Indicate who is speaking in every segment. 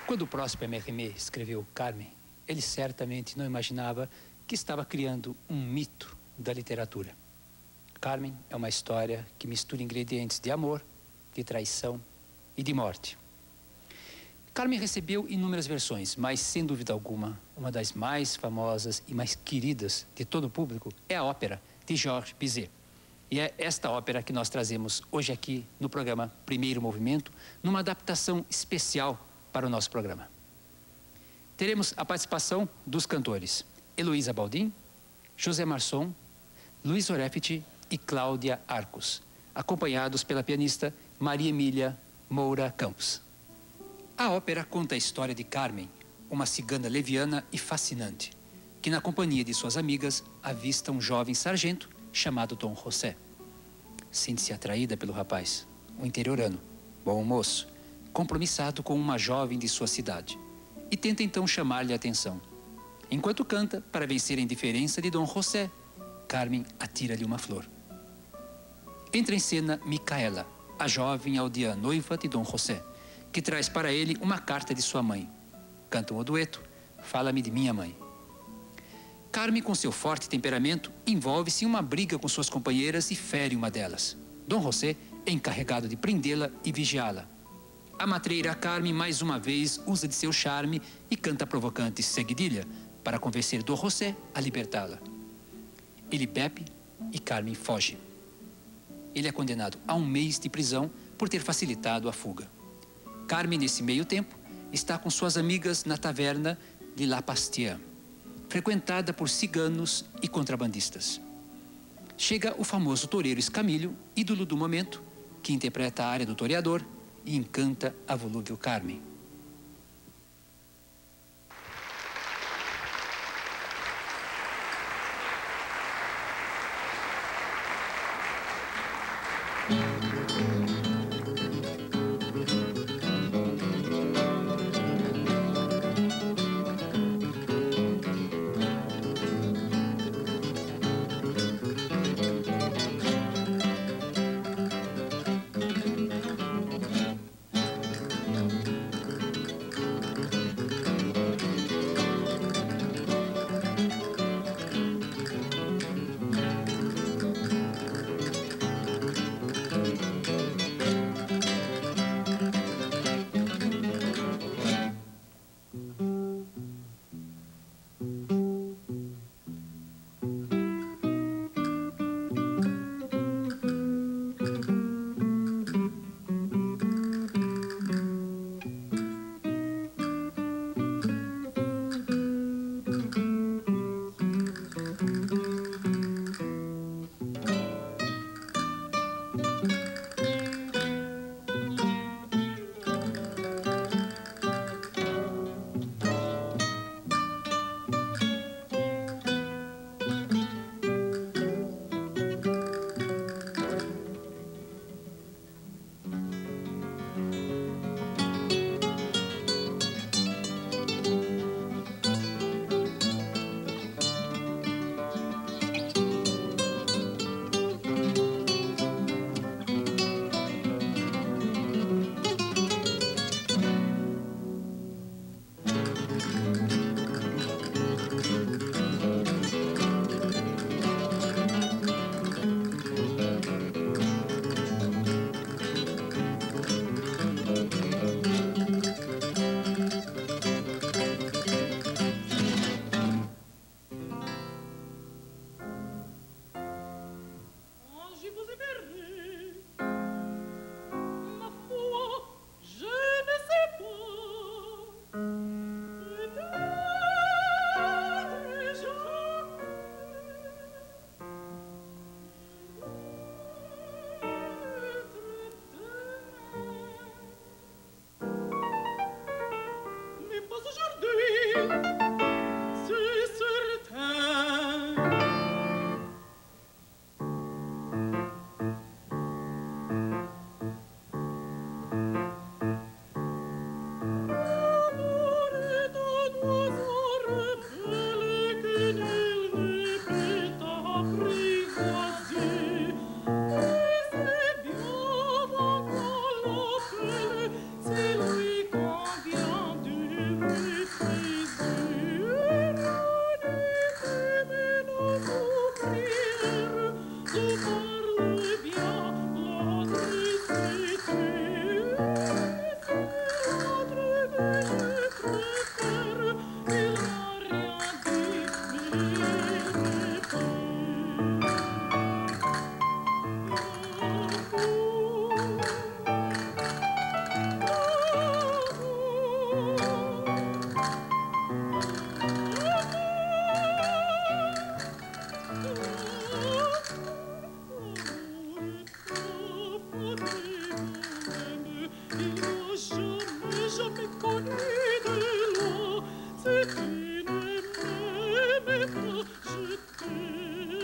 Speaker 1: Quando Prosper Mérimée escreveu Carmen, ele certamente não imaginava que estava criando um mito da literatura. Carmen é uma história que mistura ingredientes de amor, de traição e de morte. Carmen recebeu inúmeras versões, mas, sem dúvida alguma, uma das mais famosas e mais queridas de todo o público é a ópera de Georges Bizet. E é esta ópera que nós trazemos hoje aqui no programa Primeiro Movimento, numa adaptação especial para o nosso programa. Teremos a participação dos cantores Heloísa Baldin, José Marçom, Luiz Orefiti e Cláudia Arcos, acompanhados pela pianista Maria Emília Moura Campos. A ópera conta a história de Carmen, uma cigana leviana e fascinante, que na companhia de suas amigas avista um jovem sargento chamado Dom José. Sente-se atraída pelo rapaz, um interiorano, bom moço, compromissado com uma jovem de sua cidade, e tenta então chamar-lhe a atenção. Enquanto canta, para vencer a indiferença de Dom José, Carmen atira-lhe uma flor. Entra em cena Micaela, a jovem aldeã noiva de Dom José, que traz para ele uma carta de sua mãe. Cantam o dueto Fala-me de minha mãe. Carmen, com seu forte temperamento, envolve-se em uma briga com suas companheiras e fere uma delas. Dom José é encarregado de prendê-la e vigiá-la. A matreira Carmen, mais uma vez, usa de seu charme e canta a provocante seguidilha para convencer Dom José a libertá-la. Ele bebe e Carmen foge. Ele é condenado a 1 mês de prisão por ter facilitado a fuga. Carmen, nesse meio tempo, está com suas amigas na taverna de La Pastia, frequentada por ciganos e contrabandistas. Chega o famoso toureiro Escamilho, ídolo do momento, que interpreta a área do toreador e encanta a volúvel Carmen.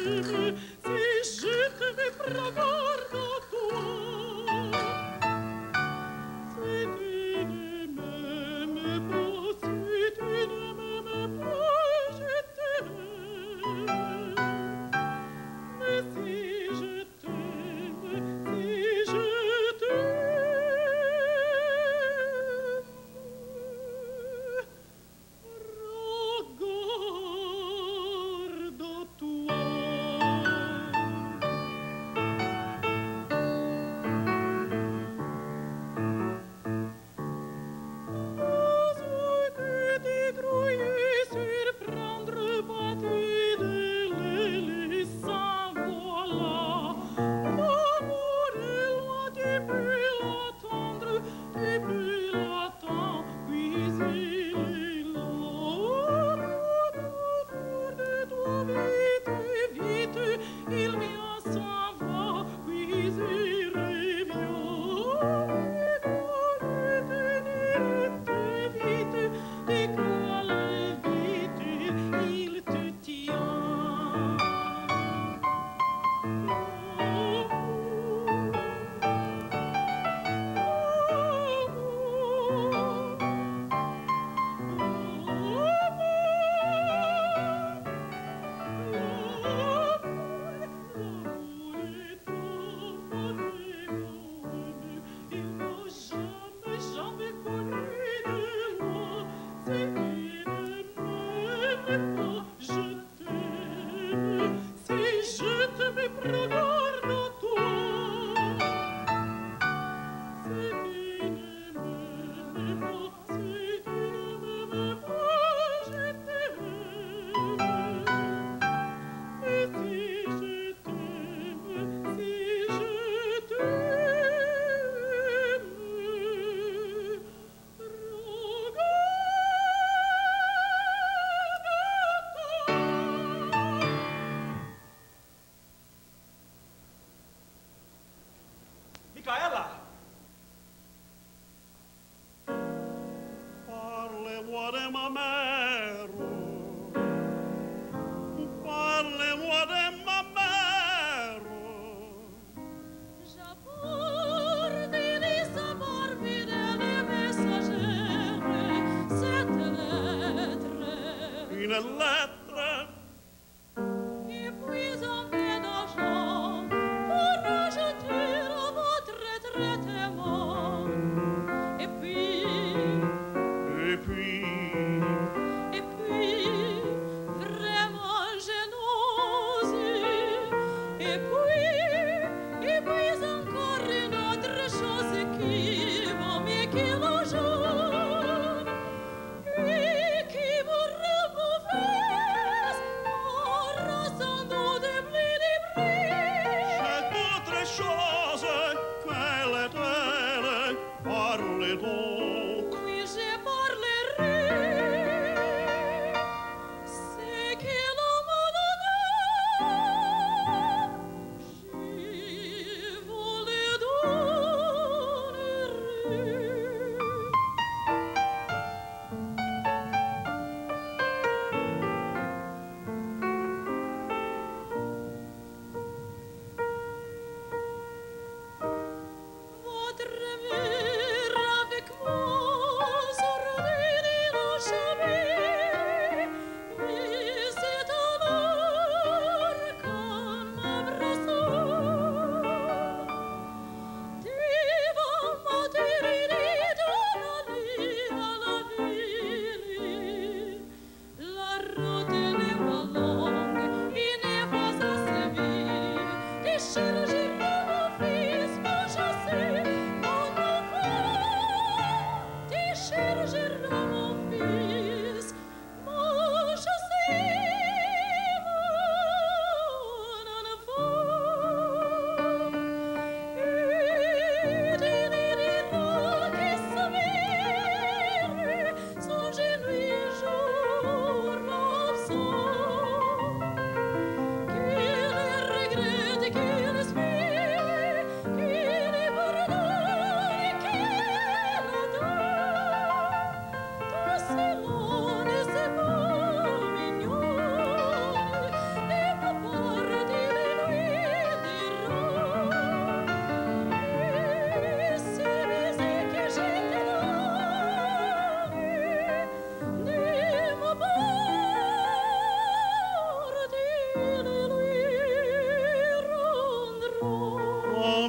Speaker 2: Et qui vous remouvait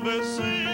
Speaker 2: vecino.